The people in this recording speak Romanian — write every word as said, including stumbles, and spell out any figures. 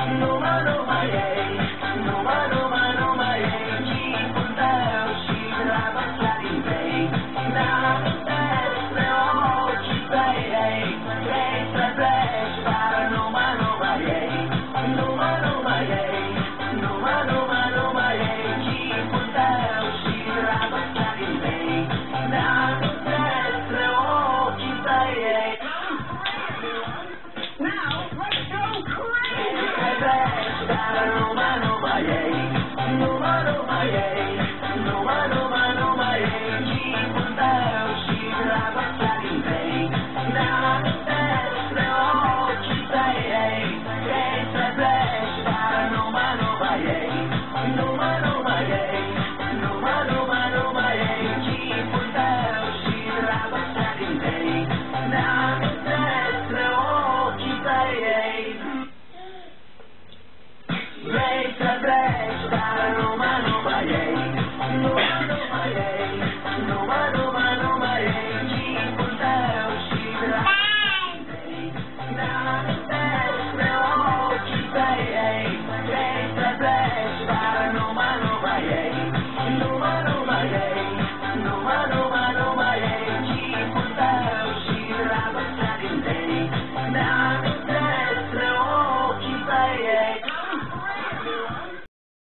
Numa, numa, jej, numa, numa, numa, jej, dziś potem silna wasza idei, na serce oczy twej, pleć, pleć, para numa, numa, jej, numa, numa, jej, numa, numa, numa, jej, dziś potem silna wasza idei, na serce oczy twej. Now, let's go crazy! Numa, numa, jej, numa, numa, jej.